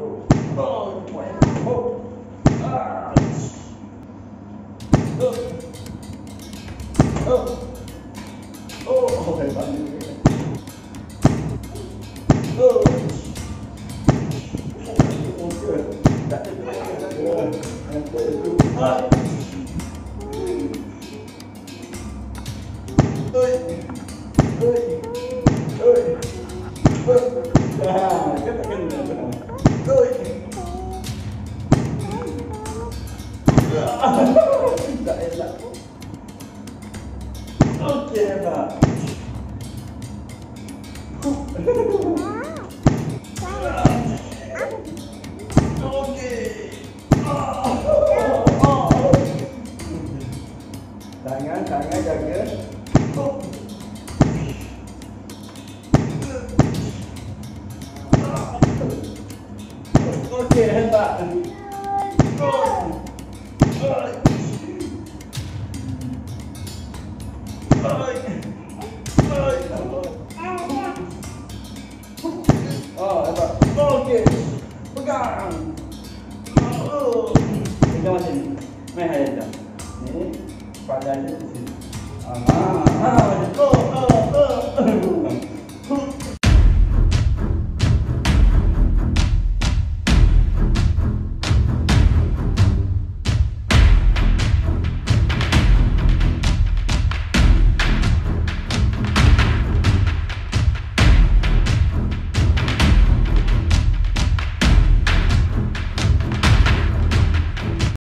Oh, oh, ah, hebat juga. Tak elak. Okey, hebat. Tangan jaga. Okey, hebat. Oh, hebat. Okey. Pegang. Pegang macam ni. Main hayat dah. Ni, padanya di sini.